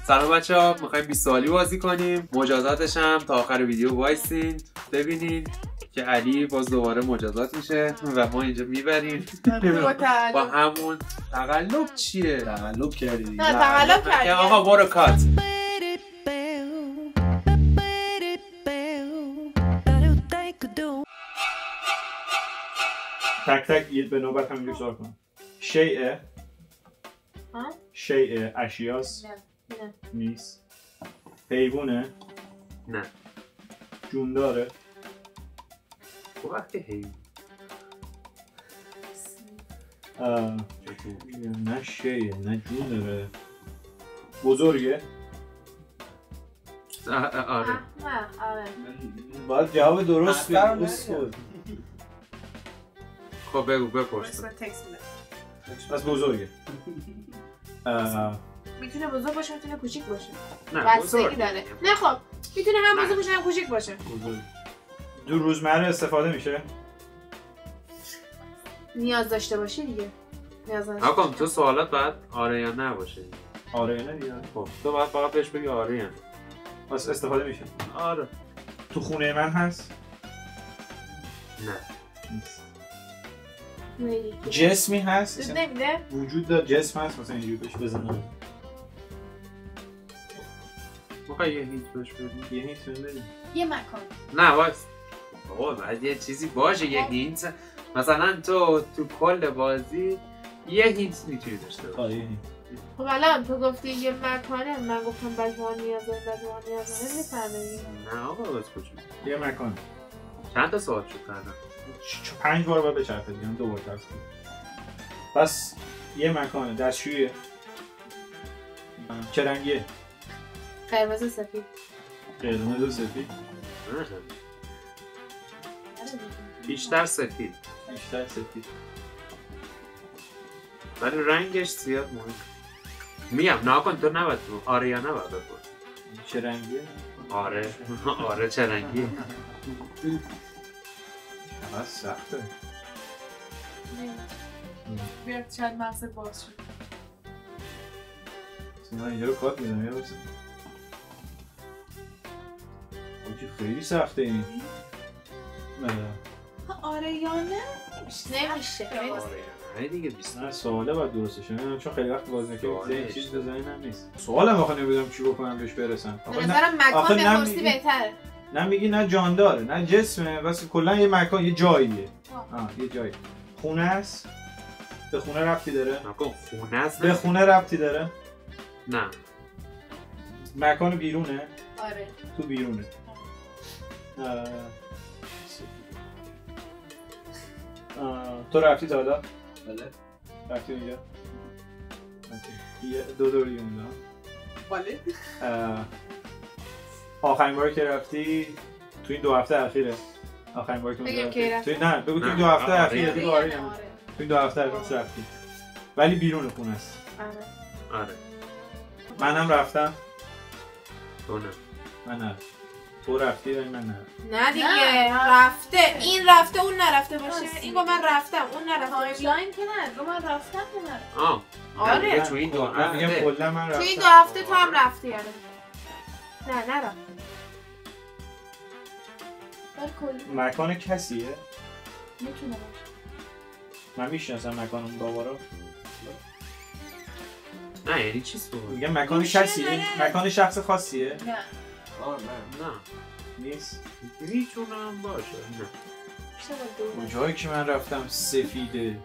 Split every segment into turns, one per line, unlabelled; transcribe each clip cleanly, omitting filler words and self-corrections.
سلام بچه‌ها، می‌خوایم 20 سوالی بازی کنیم. مجازاتش هم تا آخر ویدیو وایسین ببینید که علی باز دوباره مجازات میشه و ما اینجا میبریم با همون تقلب. چیه؟
تقلب کردی.
نه تقلب کردی.
آقا برو کات.
تک تک به نوبت همینجور سوال کن. شیء اشیاس؟
نه.
نیست. حیوانه؟
نه.
جون داره؟
وقتی حیوان
نه شیء نه جون داره. بزرگه؟
آره.
باید جواب درست بدی.
خب بگو بپرس.
پس بزرگه.
میتونه بزرگ باشه میتونه کوچیک باشه.
نه
بستگی داره. نه خب میتونه هم بزرگ باشه هم کوچیک باشه.
بزرگ. دو روزمره استفاده میشه؟
نیاز داشته باشی دیگه. نیاز داشته.
آقا تو سوالات باید آره یا نه باشه.
آره یا نه دیگه.
خب تو باید فقط بهش بگی آره یا نه.
پس استفاده میشه.
آره.
تو خونه من هست؟
نه.
نیست.
نه.
جسمی هست؟
نمیده؟
وجود داره جسم هست مثلا اینجوری بهش بزنم.
میخوای یه هیچ بهش بدیم؟
یه هیچ بدیم.
یه مکان.
نه وایس. آقا باید یه چیزی باشه یه هینت. مثلا تو کل بازی یه هینت میتونی داشته باشی.
خب الان تو گفتی یه مکانه، من گفتم بجوان نیازه میفهمی.
نه آقا بس کجا
یه مکان.
چند تا سوال شد کردم؟
5 بار باید بچرخه دیگه، 2 بار ترس کنم. پس یه مکانه. دستشویه؟ چه رنگیه؟
قرمز و سفید.
قرمز و سفید؟
بیشتر سفید.
بیشتر سفید.
ولی رنگش زیاد مهم. میگم نکن تو نباید آره یا نباید بپرس.
چه رنگیه؟
آره چه رنگیه؟
چقدر سخته.
بیاد شاید مغز باز شد.
من اینجا رو کات میدم یه بسید. خیلی سخته این.
آره یا نه؟ نمیشه.
نه دیگه 20
نه سواله باید درستش کنم چون خیلی وقت باز نکردم چیز تو ذهنم نیست. سوالم آخه نمیدونم چی بکنم بهش برسم.
به نظرم مکان بپرسی بهتره.
نه میگی نه جان داره نه جسمه بس کلا یه مکان یه جاییه. یه جایی. خونه است؟ به خونه ربطی داره؟
نکن خونه است.
به خونه ربطی داره؟
نه.
مکان بیرونه؟
آره.
تو بیرونه. تو رفتی تا حالا؟
بله.
رفتی اونجا؟ دو دور دیگه مونده.
بله.
آخرین باری که رفتی تو این 2 هفته اخیره. آخرین باری که رفتی. نه بگو تو این 2 هفته اخیره دیگه آره. تو این 2 هفته اخیر رفتی. ولی بیرون خونه است.
آره.
منم رفتم.
تو نه.
من نه. تو رفتی ولی من نه.
نه دیگه رفته. این رفته اون نرفته باشه. این با من رفتم اون نرفته باشه.
تایملاین که نه با من رفتم که نه.
آره.
تو این 2 هفته.
میگم کلا من رفتم.
تو این 2 هفته تو هم رفتی آره. نه نرفت.
مکان کسیه؟
میتونه باشه.
من میشناسم مکان اون بابا رو.
نه یعنی چی سوال؟
میگم مکان کسیه؟ مکان شخص خاصیه؟
نه.
نه.
نیست؟
میتونم باشه. نه.
اون جایی که من رفتم سفیده.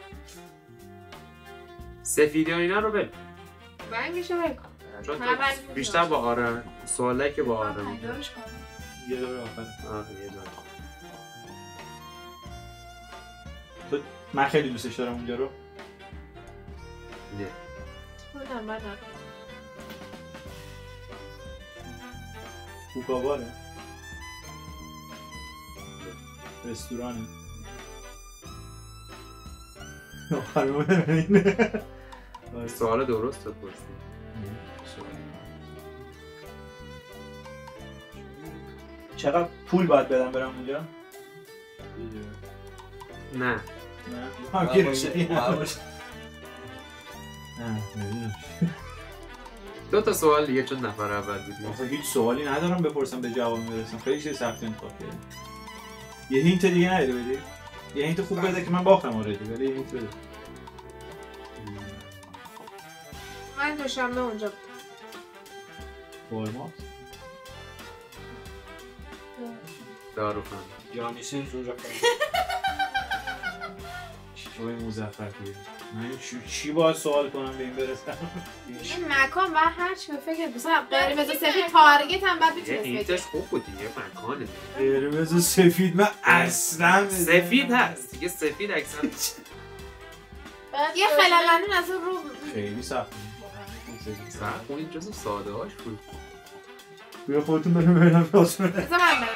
سفیده و اینا رو بگو.
رنگشو بگو.
چون بیشتر با آره سوالی که با آره
میگه.
یه دور آخر.
یه دور.
تو من خیلی دوستش دارم اونجا رو.
نه.
نه من نه.
کوکاواره. رستورانه. آخر بوده اینه.
سوال درست بپرسی.
چقدر پول باید بدم برم اونجا؟
نه.
نه گیرش نه نمیدونم
دو تا سوال دیگه چون نفر اول بودیم.
اصلا هیچ سوالی ندارم بپرسم به جواب میرسم. خیلی چیز سختی انتخاب کردی. یه هینت دیگه نداری بدی؟ یه هینت خوب بده که من باختم آردی ولی یه هینت بده.
من دوشنبه اونجا
والمارت
داروخانه
جانیسین اونجا
چطوری مزفرگیه؟ من چی باید سوال کنم به این برسم؟
این مکان و هر چی به فکر بسیم قرمز سفید تارگت هم باید میتونست
بگه. هیچش خوب بود دیگه مکانه.
قرمز سفید من اصلا
سفید هست دیگه سفید اکثر
یه خلالانون از اون رو
خیلی سخت
سخت اون جزو ساده هاش بود.
بیا خودتون بریم راست
بذار من برم.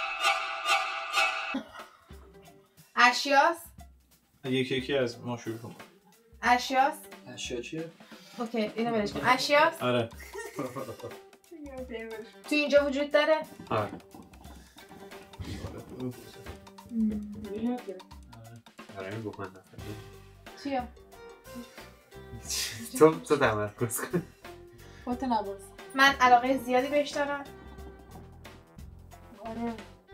اشیاست؟
یکی از ما شروع کنم.
اشیاست؟
اشیا چیه؟
اوکی اینو برش کن. اشیاست؟
آره.
تو اینجا وجود داره؟
آره. آره این بخون نفر
چیه؟
تو تمرکز کن.
خودت نباز.
من علاقه زیادی بهش دارم.
آره.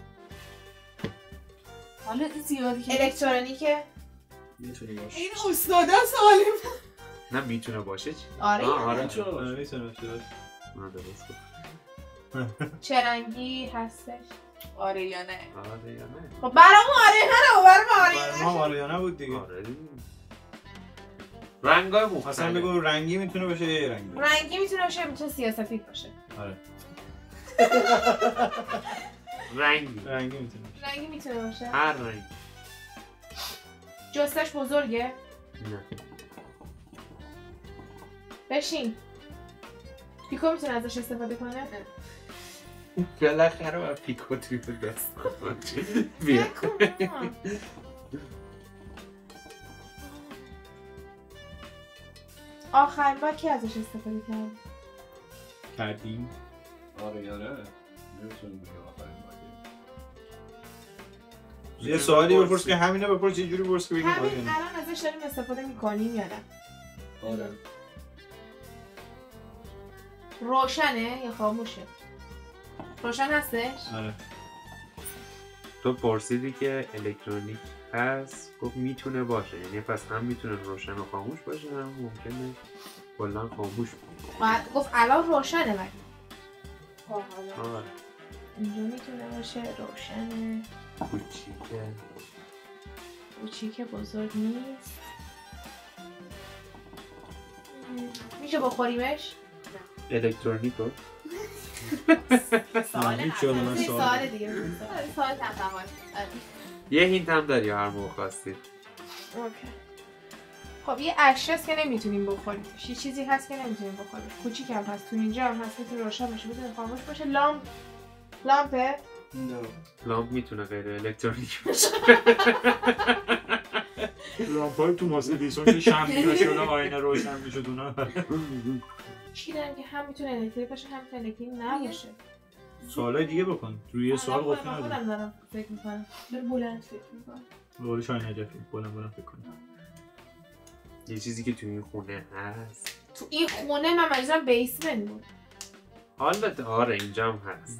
حالا زیادی که
الکترونیکه؟
میتونی باشه.
این استادا سوالیم.
نه میتونه باشه چی؟
آره
آره
میتونه باشه.
نه درست گفت.
چه رنگی هستش؟
آره یا نه؟
آره یا نه؟
خب برام آره یا نه برام آره یا
برای
نه
ما آره یا نه بود دیگه.
آره رنگای مختلف.
اصلا بگو رنگی میتونه باشه یه رنگی.
رنگی میتونه باشه میتونه سیاه‌سفید باشه.
آره.
رنگی
میتونه باشه.
رنگی میتونه باشه.
هر رنگ.
جستش بزرگه؟
نه.
بشین. پیکو میتونه ازش استفاده کنه؟
بالاخره با پیکو توی دست بیا.
آخرین بار کی ازش استفاده کرد؟
کردیم.
آره یا نه؟ نمیتونیم بگم آخرین بار.
یه سوالی بپرس که همینو بپرس یه جوری بپرس که بگیم آره.
همین الان ازش داریم استفاده میکنیم یا نه؟
آره.
روشنه یا خاموشه؟ روشن هستش؟
آره.
تو پرسیدی که الکترونیک هست گفت میتونه باشه یعنی پس هم میتونه روشن و خاموش باشه هم ممکنه کلا خاموش باشه.
گفت الان روشنه ولی
آره.
اینجا میتونه باشه روشنه کوچیکه بزرگ نیست. میشه بخوریمش؟
الکترونیکو
سوال دیگه سوال تمام.
یه هینت هم داری هر موقع خواستید.
اوکی. خب یه اشیاست که نمیتونیم بخوریم. یه چیزی هست که نمیتونیم بخوریم. کوچیک هم هست تو اینجا هم هست میتونه روشن باشه میتونه خاموش باشه. لامپه؟
نه.
لامپ میتونه غیر الکترونیک باشه.
لامپای تو مرسدسون که شمعی باشه اون آینه روشن میشد اونا.
چی دارم که هم میتونه الکتریک باشه هم میتونه الکتریک نباشه.
سوالای دیگه بکن. روی یه سوال گفتی نداری.
خودم دارم فکر میکنم. بلند فکر میکنم.
قول شاید نجفی بلند فکر کنم.
یه چیزی که تو این خونه هست.
تو این خونه من مجبورم بیسمنت بود.
البته آره اینجا هم هست.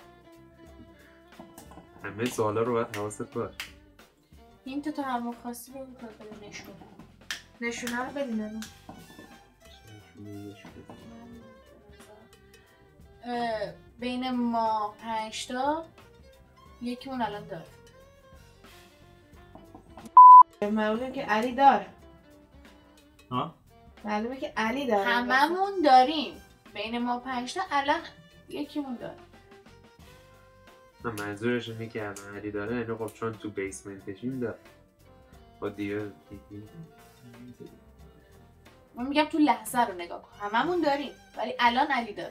همه سوالا رو باید حواست باشه.
این تو هم خواستی بگو که بده
نشونه رو بدین الان.
بین ما 5 تا یکیمون الان داره.
معلومه که علی داره.
ها؟
معلومه که علی داره.
هممون داریم. بین ما 5 تا الان یکیمون داره.
منظورش اینه که الان علی داره یعنی خب چون تو بیسمنتشین داره. با دیگه
من میگم تو لحظه رو نگاه کن. هممون داریم ولی الان علی داره.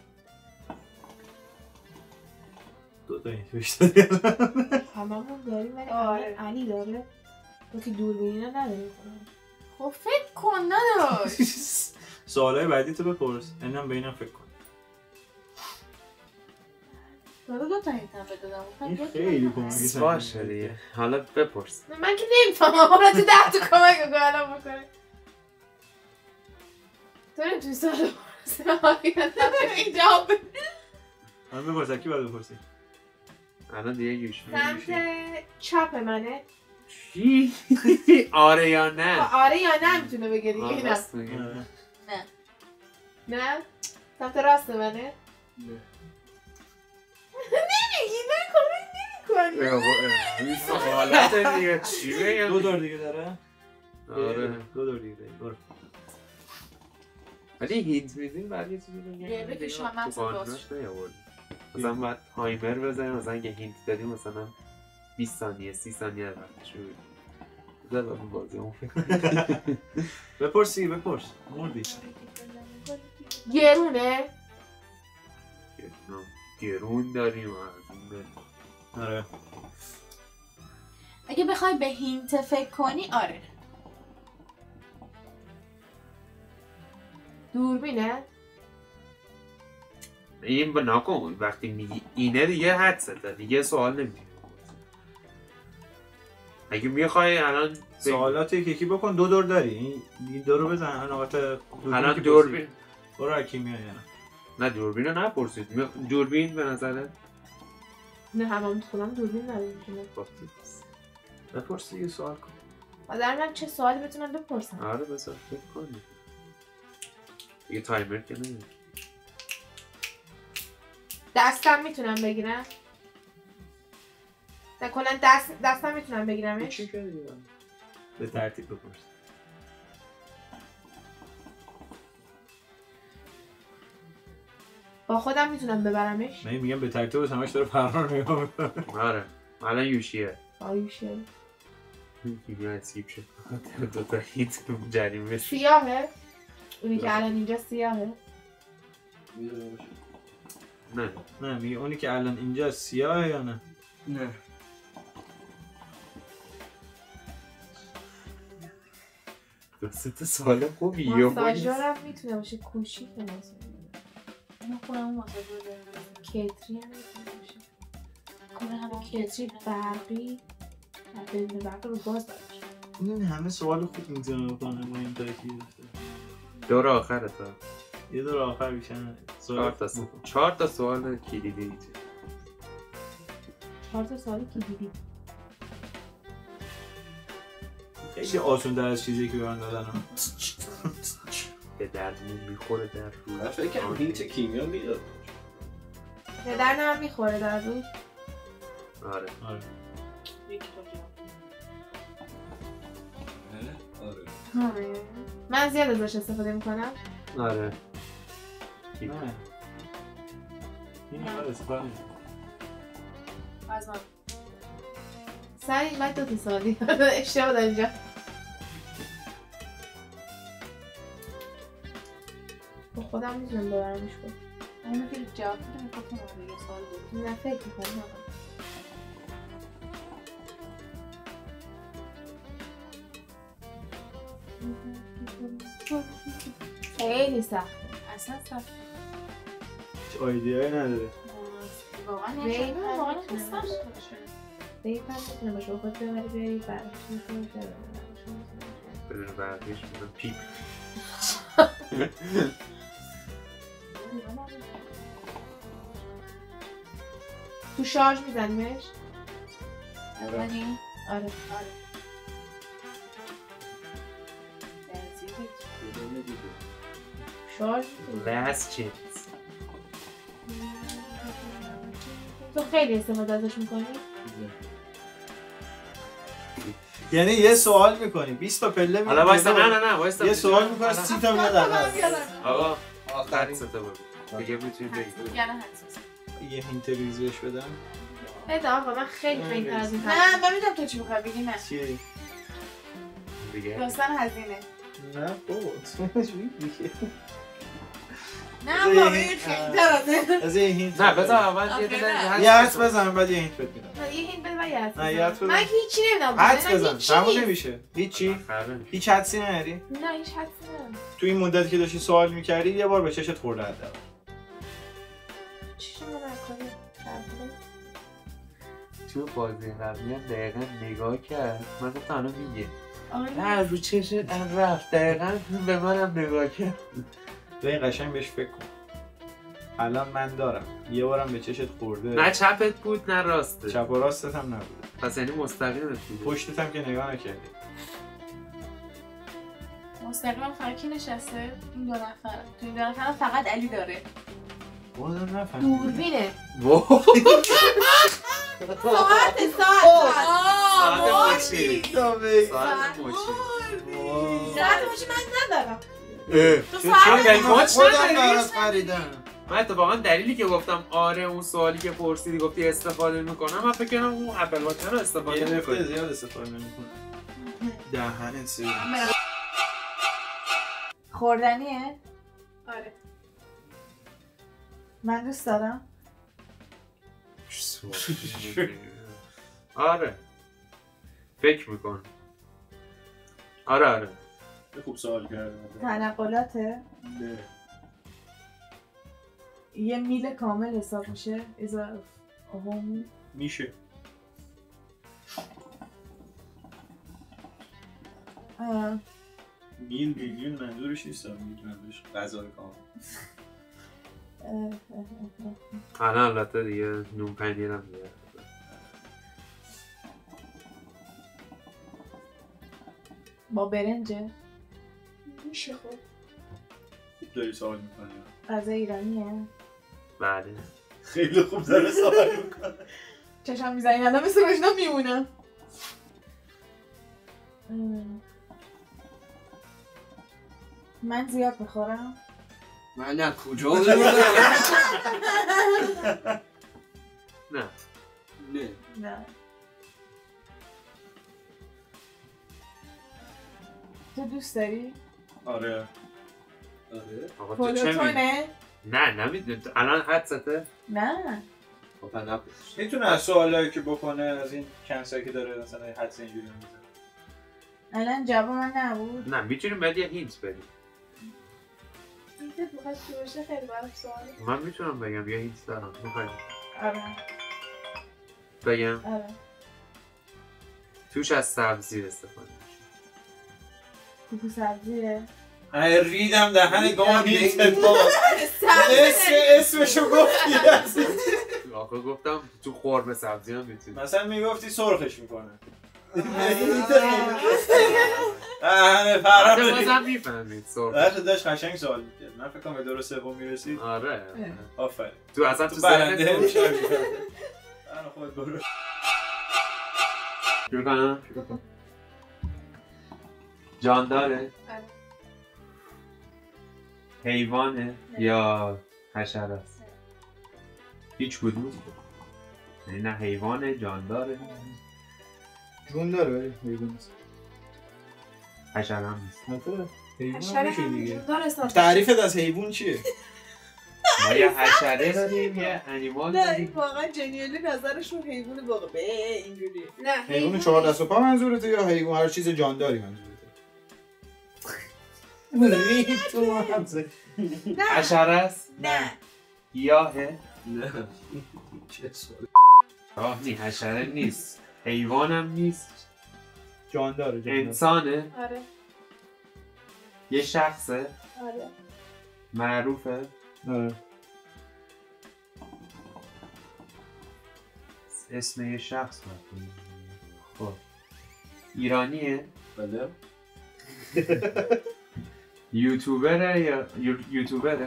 دو تا این بیشتری
هممون داریم ولی علی داره. تو که دوربینی رو نداریم.
خب فکر کن نداشت.
سوالای بعدی تو بپرس. اینم به اینم فکر کن.
دو تا این هم بدادم.
این خیلی کمکی
باشه دیگه. حالا بپرس.
من که نمیفهمم. حالا تو 10 تا کمک رو الان بکنه. تو نمیتونی سوال اسم آریانا اینجا
من بپرسم کی باید بپرسی؟
الان دیگه یوشی
سمت چپ منه.
چی؟ آره یا نه؟
آره یا نه میتونه بگه دیگه. نه نه سمت راست منه.
نه
نمیگی نکنی
این سوالات دیگه چی بگم؟
2 دور دیگه داره؟
آره
2 دور دیگه داره برو.
ولی هینت میدیم بعد یه چیزی بگیم
یه بکش من مغز باز
مثلا باید تایمر بزنیم مثلا اگه هینت دادیم مثلا 20 ثانیه 30 ثانیه وقتش رو بزن بابا بازی اون
بپرسی بپرس مردی
گرونه.
گرون داریم
آره
اگه بخوای به هینت فکر کنی آره.
دوربینه.
این با نکن وقتی میگی اینه دیگه حدسته دیگه سوال نمیگی. اگه میخوای الان
سوالات یکی بکن 2 دور داری این دورو بزن نقاط
الان دوربین
برو کی میاد
نه دوربین رو نپرسید دوربین به نظره
نه همون خودم دوربین نداریم.
بپرس یه سوال کن.
آدم من چه سوالی بتونم بپرسم؟
آره بذار فکر کنی یه تایمر که نمیشه.
دستم میتونم بگیرم؟ کلا دستم میتونم بگیرمش؟
چی کردی؟ به ترتیب بپرس.
با خودم میتونم ببرمش؟
من میگم به ترتیب همش داره فرار نگاه میکنه.
آره الان یوشیه
یوشیه
دیگه اسکیپ شد دو تا هیت جریمه
سیاهه؟ اونی که الان اینجا سیاهه؟
میدونه باشه
نه میگه اونی که الان اینجا سیاهه یا نه؟
نه
دوست سوال خوبی
ماساژورم میتونه باشه کوشی که ماساژور
من خودم ماساژور دارم.
کتری هم میتونه باشه
کنه همون
کتری برقی بدون برقی رو باز دارش.
این همه سوال خوب میتونه بکنه با این ترکیب.
دور آخره تا
یه دور آخر بیشن
4 تا سوال کلیدی
4 تا سوالی که دیدی
خیلی آسون در از چیزی که به من دادن
به دردمون میخوره در روی
من فکر کنم هیت کیمیا میداد
به درد هم میخوره در روی.
آره
آره
من زیاد ازش استفاده میکنم.
آره
نه این همه استفاده
از من
سعی من 2 تا سوالی اشتباه دارم اینجا. با خودم میتونم ببرمش کنم.
اونو که جواب بدم میخواستم یه سوال بود.
نه فکر میکنم خیلی سخته.
اصلا سخت
هیچ آیدیایی نداره.
واقعا
ویب
واقعا
واقعا
سخت باشه.
ویب هم میتونه باشه با خود ببری بری برش میتونه
بدون برقیش میدون پیپ
تو شارژ میزنیمش؟
اولی
آره شارژ
last chance
تو خیلی استفاده ازش میکنی؟
یعنی یه سوال میکنی 20 تا پله میکنی
حالا وایستا نه وایستا
یه سوال میکنی 30 تا میاد
آقا
آخرین
حدسته بگو دیگه میتونی بگی
یعنی حساس
یه هینت ریز بهش بدم
بده آقا من خیلی خیلی تر از این
نه من میدونم تو چی میخوای بگی. نه
چیه؟
دیگه
داستان هزینه.
نه بابا اسمش دیگه
نه بابا این خیلی تر
از یه هینت
نه بذار اول
یه حدس بزن بعد یه هینت بهت میدم
نه یه هینت بده و یه حدس
نه یه حدس
بزن.
بزن.
من که هیچی نمیدونم
حدس بزن تموم نمیشه هیچی هیچ حدسی نداری
نه هیچ حدسی ندارم.
تو این مدتی که داشتی سوال میکردی یه بار به چشت خورده حداقل
چی شما نکنی؟
تو بازی قبلی هم دقیقا نگاه کرد من گفتم الان میگه
آره
نه رو چشت رفت دقیقا به منم نگاه کرد
این قشنگ بهش فکر کن. الان من دارم یه بارم به چشت خورده.
نه چپت بود نه راسته.
چپ و راستت هم نبود.
پس یعنی مستقیمت بود.
پشتت هم که نگاه نکردی.
مستقیما فرقی نشسته این دو نفر. تو این دو نفر فقط علی داره.
بازم نفهمیدم.
دوربینه.
ساعت
مچی. ساعت مچی
من ندارم.
تو ساعت مچ
نداری؟ خریدم.
من اتفاقا دلیلی که گفتم آره اون سوالی که پرسیدی گفتی استفاده میکنم من فکر کنم اون اپل واچ رو استفاده میکنه.
زیاد استفاده نمیکنه. دهنت سیاه.
خوردنیه؟
آره.
من دوست دارم.
آره فکر میکن. آره
خوب سوال کردم.
تنقلاته؟
نه.
یه میل کامل حساب میشه؟
میشه. میلیون منظورش نیست. میل منظورش غذای کامل.
البته دیگه نون پنیرم دیگه.
با برنجه؟
میشه خود.
داری سوال میکنی؟
غذا ایرانیه؟
بله.
خیلی خوب داره سوال میکنه.
چشم میزنی ندم مثل بشنا میمونم. من زیاد میخورم؟
من نه کجا بودم؟
نه
نه. تو دوست داری؟
آره.
آقا تو چه
پلوتونه؟
نه نمیدونم الان حدسته؟
نه.
خب نپرس.
میتونه از سوالایی که بکنه از این کنسایی که داره مثلا حدس اینجوری میزنه.
الان جواب من نبود.
نه میتونیم بعد یه هینت بدیم.
اینکه بخواد چی باشه خیلی برای سوال.
من میتونم بگم یه هینت دارم. میخوای
آره.
بگم؟
آره.
توش از سبزی استفاده میشه.
کوکو سبزیه؟
ریدم دهن گانی اسمشو گفتی.
آخه گفتم تو خورم سبزی هم میتونی.
مثلا میگفتی سرخش میکنه.
بازم میفهمید سرخ.
داشت قشنگ سوال میکرد. من فکر کنم به دور سوم میرسید.
آره
آفرین.
تو اصلا تو
برنده
ذهنت
میشه. من خود برو.
شروع کنم؟ جانداره؟ حیوانه یا حشره است؟ هیچ کدوم؟ یعنی نه حیوانه جانداره؟
جون داره ولی حیوان نیست.
حشره هم نیست.
حیوان میشه دیگه.
داره
تعریفت از حیوان چیه؟
ما یه حشره داریم یه انیمال
نه این
داریم.
واقعا جنیالی نظرشون حیوان واقعا به اینجوری.
نه
حیوان 4 دست و پا منظورته یا حیوان هر چیز جانداری منظورته؟ تو همزه.
حشره است؟
نه.
گیاهه؟
نه چه سوال.
نی حشره نیست. حیوان هم نیست.
جانداره.
انسانه؟
آره.
یه شخصه؟
آره.
معروفه؟
آره.
اسم یه شخص باید. خب ایرانیه؟
بله.
یوتیوبره یا یوتیوبره؟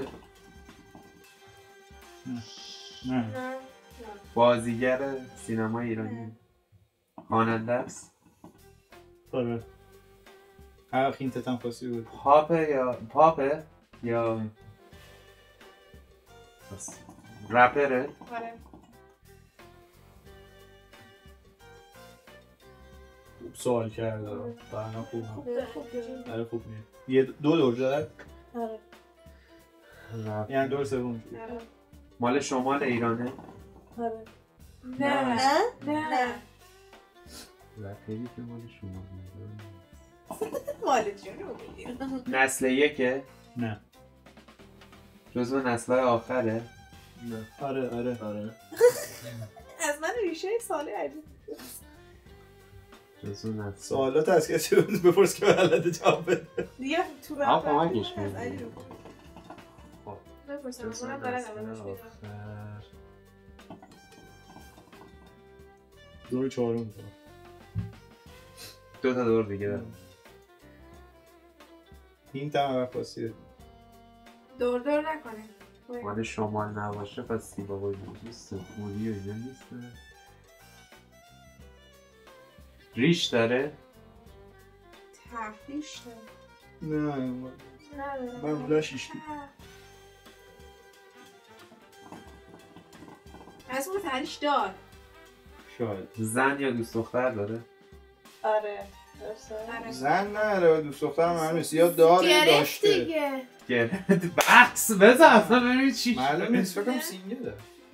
نه.
بازیگر سینما ایرانی؟ خواننده است؟
آره. هر خینتت هم خاصی بود.
پاپه یا رپره؟
آره.
خوب سوال کرده. برنامه خوب.
خوب.
آره خوب نیست. یه دو دور زد.
آره.
یعنی دور سوم.
آره.
مال شمال ایرانه؟
آره.
نه. نه.
رپری که مال شمال ایرانه.
مال جنوبی.
نسل یکه؟
نه.
جزو نسل‌های آخره؟
نه. آره.
از من ریشه ساله عجیب.
جزو نسل.
سوالات از کسی بپرس که بلده جواب بده.
دیگه تو
کمکش کنید.
بپرسم اونم دارن اولش میدونم.
دور چهارم
دو تا دور دیگه دارم.
این تمام خاصیه
دور نکنه.
مال شمال نباشه پس سیبا باید نیست. سفونی و اینا نیست. ریش داره؟
تفریش داره.
نه معمولا شیشتی.
از اون تحریش دار.
شاید
زن یا دوست دختر داره؟
آره درسته.
زن نه دوست دختر هم همیست یا داره داشته
دیگه.
گرفت بحث بزن اصلا ببینید چی
معلوم نیست فکرم سینگله.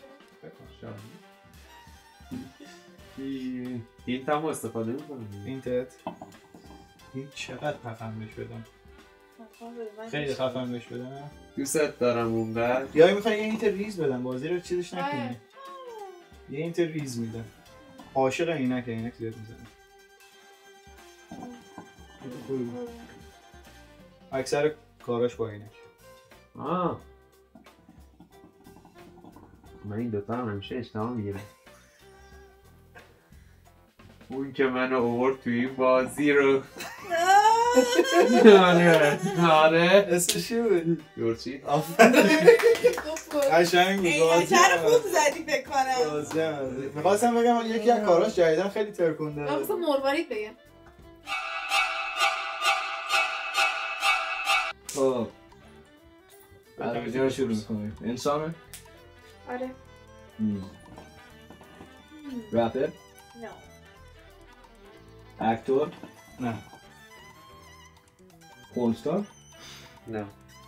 این تمام استفاده میکنم.
این تت این چقدر خفن بهش بدم. خیلی خفن بهش بدم.
دوست دارم اونقدر.
یا میخوای یه اینت ریز بدم بازی رو چیزش نکنی. یه اینت ریز میدم. عاشق اینک زیاد میزنم. اکثر کاراش با اینک.
من این دوتا هم همیشه اشتباه میگیرم. اون که منو آورد توی این بازی رو آره
اسمش چی بود؟
یورچی
قشنگ بود.
چرا خوب زدی فکر کنم.
میخواستم بگم یکی از کاراش جدیدن خیلی ترکونده.
من خواستم مروارید بگم.
خب بعد ویدیو رو شروع میکنیم. انسانه؟
آره.
رپر؟
نه.
اکتور؟
نه.
پورنستار؟
نه.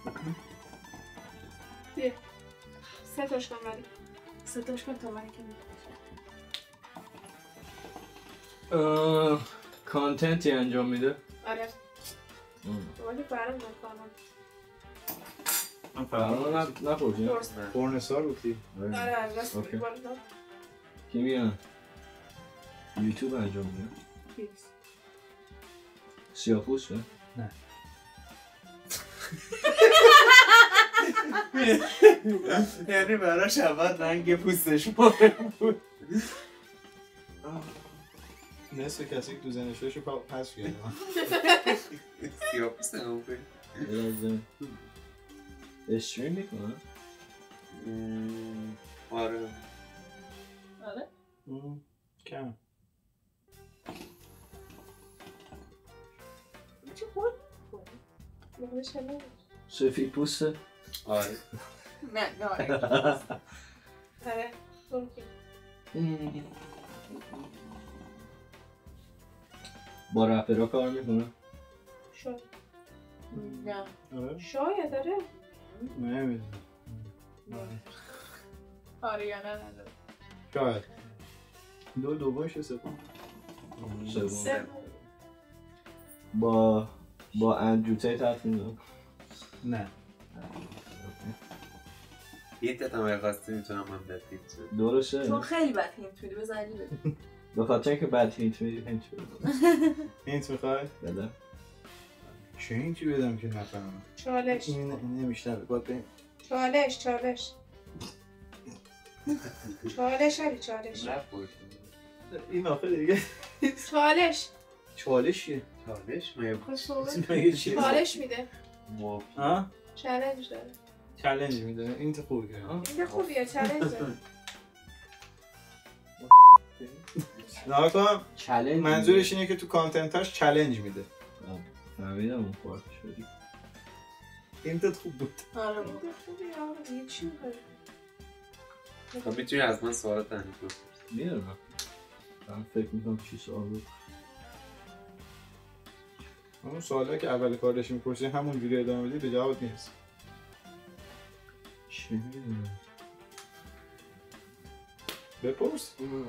بیا. سه تاش کن ولی. سه تاش کن تا من که
کانتنتی انجام میده؟
آره. ولی فرم نکنم.
من
فرمان نپرسیم؟
پورنستار بودی؟
آره راست میگی بالا.
کی میان؟ یوتیوب انجام میده؟ سیاه‌پوسته؟
نه.
یعنی براش اول رنگ پوستش مهم بود.
نصف کسی که تو زنشوش رو پس کردم.
سیاه پوسته هم بود.
استریم میکنه؟
آره.
آره؟
کم.
چه خود؟ مهمش همه
سفید پوسته؟
آره.
نه آره
با رپرها کار میکنه؟
شاید نه
آره؟
شاید داره
نمیدونم.
آره یا نه نداره
شاید دومش سوم
با اندرو تیت حرف میزنه؟
نه.
یه تتمه خواستی میتونم من بهت هیت
درسته؟
چون خیلی بد هینت میدی بذار علی بده
به خاطر اینکه بد هینت میدی هینت بده.
هینت میخوای؟
بده.
چه هینتی بدم که نفهمم؟
چالش
این نمیشنوه باید بریم.
چالش علی چالش
این آخه دیگه
چالش
چالشیه.
چالش؟
مگه چیه؟
چالش میده
ها؟
چالش داره
چالش میده. این تو خوبه که
این خوبیه چالش داره
نه کنم
چالش
منظورش اینه که تو کانتنتاش چالش میده.
فهمیدم اون پارتش شدی.
این تو خوب بود.
آره خوبیه آره یه چی میخوایی
خب میتونی از من سوالات تنید بپرسی.
میدونم من فکر میکنم چی سوال بود.
اون سوالی که اول کارش میپرسی همون جوری ادامه بدی به جواب نیست.
چی میدونم
بپرس.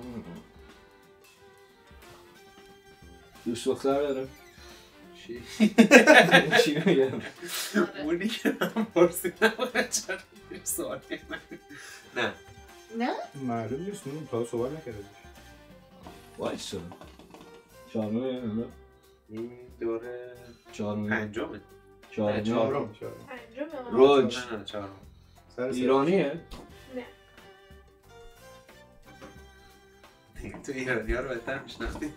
دوست دختر داره؟
چی؟
چی میگم؟
اونی که من پرسیدم چرا سوالی من نه
معلوم نیست اون تا صحبت نکرده باشه.
وایسا چهارمه؟
این دوره
چهارمه؟
پنجمه
چهارم.
پنجمه
روج
چهارم.
ایرانیه؟
تو ایرانی ها رو بهتر میشناختی؟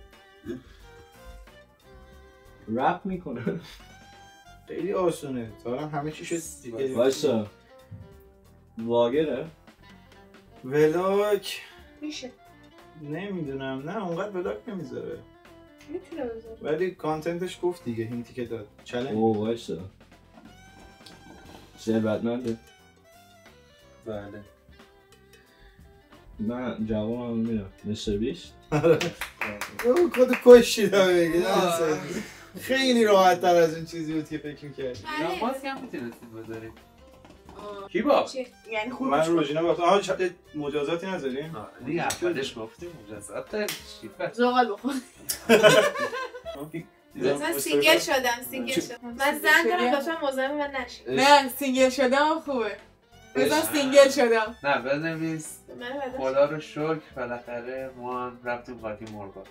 رپ میکنه.
خیلی آسونه. تا همه چی شد دیگه.
وایسا. ولاگره؟
ولاگ
میشه.
نمیدونم، نه اونقدر ولاگ نمیذاره.
میتونه بذاره.
ولی کانتنتش گفت دیگه، هینتی که داد. چالش.
اوه وایسا. ثروتمنده.
بله.
من جوابم میدم. مستر بیست.
او خود کشیده بگید. خیلی راحت تر از این چیزی بود که فکر می‌کردی.
نه ماسک هم میتونستیم بذاریم. کی با؟
یعنی خوب
من روژینا گفتم آها مجازاتی نذاریم؟
دیگه اولش گفتیم مجازات داریم.
زغال بخور. من سینگل شدم. من زن دارم لطفا مزاحم من نشید.
نه سینگل شدم خوبه. بزن سینگل شدم.
نه بنویس خدا رو شکر بالاخره ما هم رفتیم قاطی مرغا.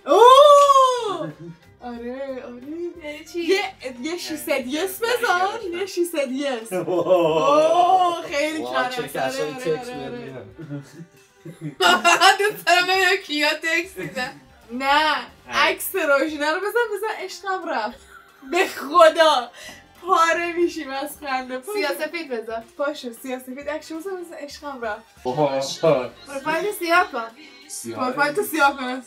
آره
یعنی چی؟
یه شی سد یس بزن. یه شی سد یس. اوه خیلی
چه کسایی تکس میدن.
دوست دارم ببینم کیا تکس میدن.
نه عکس روژینا رو بزن عشقم رفت. به خدا پاره میشیم از خنده.
سیاه‌سفید بذار.
باشه سیاه‌سفید عکس بزن عشقم رفت.
پروفایل سیاه کن.
پروفایل تو سیاه کن.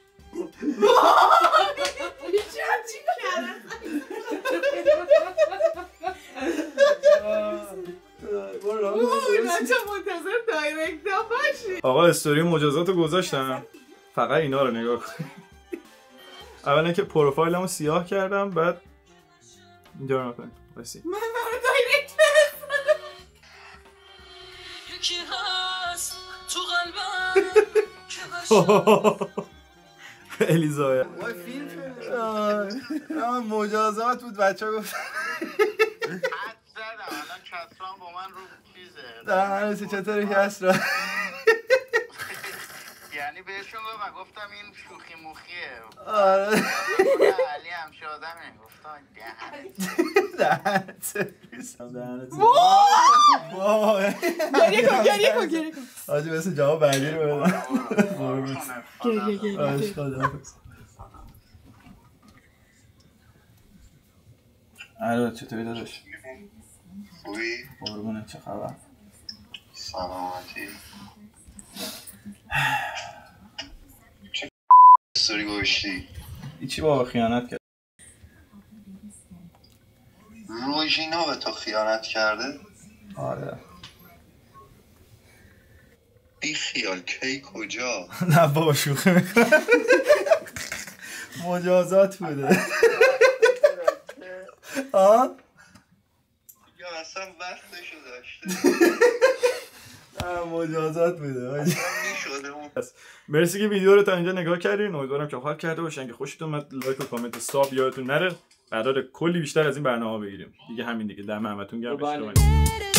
چی کردن؟
بچه منتظر دایرکت ها باشی.
آقا استوری مجازات رو گذاشتم، فقط اینا رو نگاه کن. اولا که پروفایلمو سیاه کردم، بعد اینجا رو نکنیم باسی
من برای دایرکت فرستادم.
یکی هست تو قلبم.
خیلی زایه مجازات بود بچه ها گفت
حد زدم الان کسران با من رو چیزه
دهنسی چطوری کسران
یعنی بهشون گفتم این شوخی موخیه
آره
علی همشه آدمه گفتم
دهنت سرویس دهنت
گریه کن
آجی مثل جواب بعدی رو بدم
گریه
الو چطوری داداش؟
خوبی؟
قربونه چه خبر؟
سلامتی چه استوری گوشتی؟
ایچی بابا خیانت کرد
روژینا به تو خیانت کرده؟
آره
بی خیال کی کجا؟
نه بابا شوخی میکنم مجازات بوده آه؟
یا اصلا وقتشو داشته
مجازات بوده مرسی که ویدیو رو تا اینجا نگاه کردین. امیدوارم که حال کرده باشین. که خوشتون اومد لایک و کامنت و ساب یادتون نره. قراره کلی بیشتر از این برنامه بگیریم دیگه. همین دیگه. دم همتون گرم.